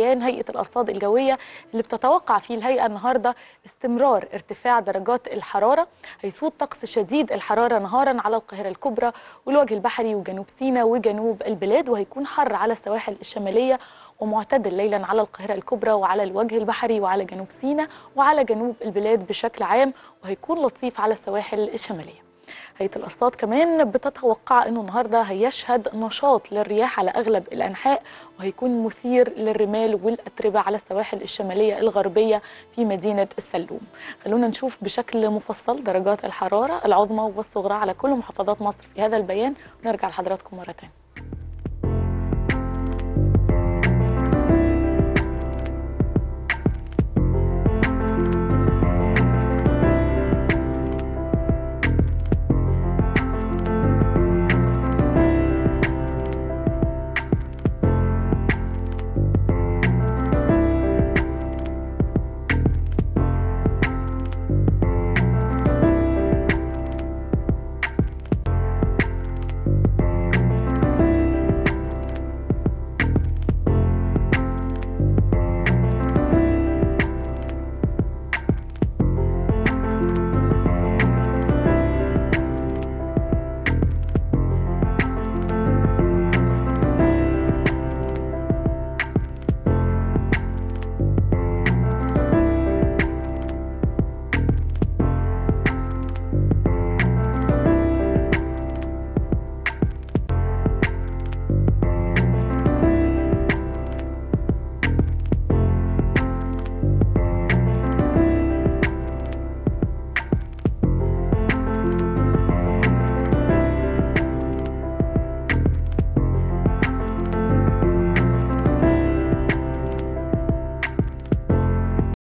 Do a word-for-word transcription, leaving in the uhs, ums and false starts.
هيئة الأرصاد الجوية اللي بتتوقع فيه الهيئة النهاردة استمرار ارتفاع درجات الحرارة. هيسود طقس شديد الحرارة نهارا على القاهرة الكبرى والوجه البحري وجنوب سيناء وجنوب البلاد، وهيكون حر على السواحل الشمالية ومعتدل ليلا على القاهرة الكبرى وعلى الوجه البحري وعلى جنوب سيناء وعلى جنوب البلاد بشكل عام، وهيكون لطيف على السواحل الشمالية. هيئة الأرصاد كمان بتتوقع أنه النهاردة هيشهد نشاط للرياح على أغلب الأنحاء، وهيكون مثير للرمال والأتربة على السواحل الشمالية الغربية في مدينة السلوم. خلونا نشوف بشكل مفصل درجات الحرارة العظمى والصغرى على كل محافظات مصر في هذا البيان ونرجع لحضراتكم مرة تانية.